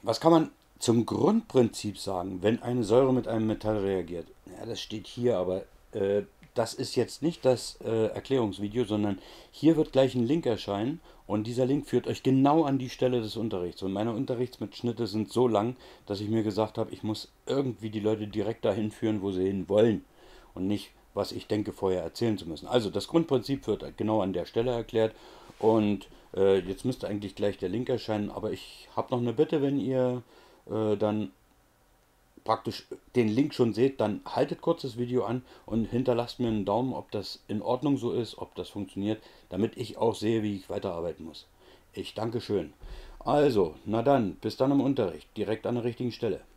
Was kann man zum Grundprinzip sagen, wenn eine Säure mit einem Metall reagiert? Ja, das steht hier, aber das ist jetzt nicht das Erklärungsvideo, sondern hier wird gleich ein Link erscheinen und dieser Link führt euch genau an die Stelle des Unterrichts. Und meine Unterrichtsmitschnitte sind so lang, dass ich mir gesagt habe, ich muss irgendwie die Leute direkt dahin führen, wo sie hin wollen und nicht, was ich denke, vorher erzählen zu müssen. Also das Grundprinzip wird genau an der Stelle erklärt und jetzt müsste eigentlich gleich der Link erscheinen, aber ich habe noch eine Bitte, wenn ihr dann praktisch den Link schon seht, dann haltet kurz das Video an und hinterlasst mir einen Daumen, ob das in Ordnung so ist, ob das funktioniert, damit ich auch sehe, wie ich weiterarbeiten muss. Ich danke schön. Also, na dann, bis dann im Unterricht, direkt an der richtigen Stelle.